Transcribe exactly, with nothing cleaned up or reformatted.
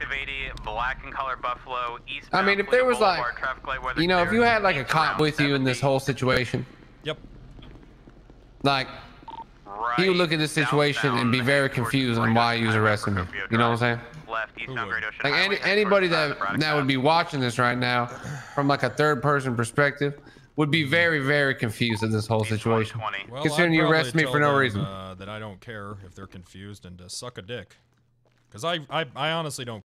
of eighty, black and color Buffalo, east. I mean, if there was like, you know, if you had like a cop with you in this whole situation. Yep. Like, right, he would look at this situation and be very confused on why he was arresting me. You know what I'm saying? Left, eastbound Great Ocean Like any Highway, anybody towards, uh, that that would be watching this right now, from like a third person perspective, would be very very confused in this whole situation. Well, Considering I'd you probably arrest me tell for no them, reason. Uh, that I don't care if they're confused and to suck a dick. Because I, I, I honestly don't